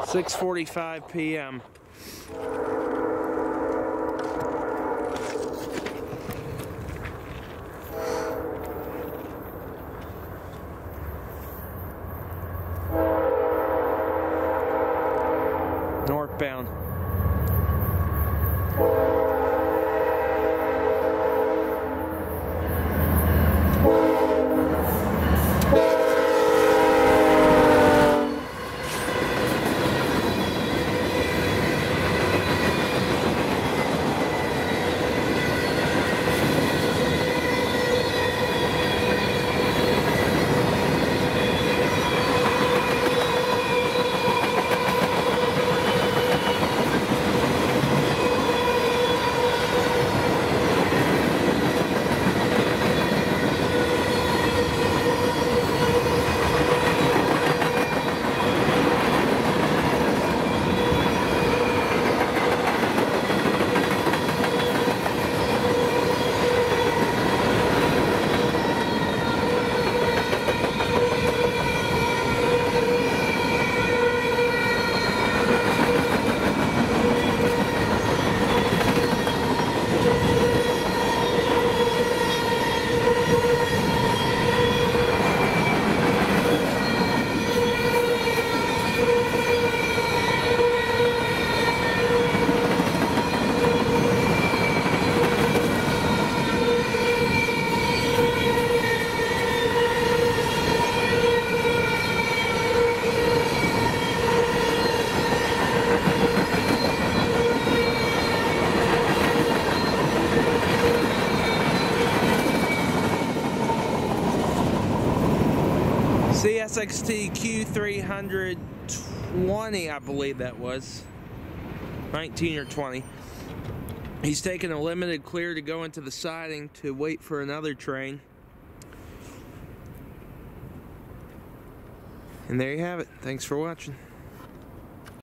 6:45 p.m. Northbound. Csxt Q300-20, I believe that was 19 or 20. He's taking a limited clear to go into the siding to wait for another train. And there you have it. Thanks for watching.